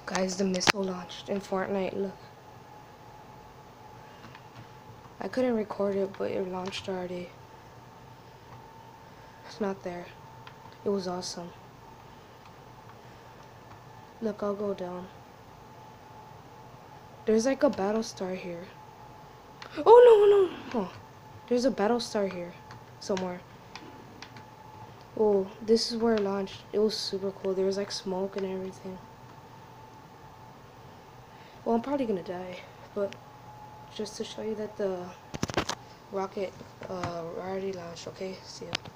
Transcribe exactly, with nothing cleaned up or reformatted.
Guys, the missile launched in Fortnite. Look. I couldn't record it, but it launched already. It's not there. It was awesome. Look, I'll go down. There's like a battle star here. Oh, no, no, no. There's a battle star here somewhere. Oh, this is where it launched. It was super cool. There was like smoke and everything. Well, I'm probably gonna die, but just to show you that the rocket uh, already launched. Okay, see ya.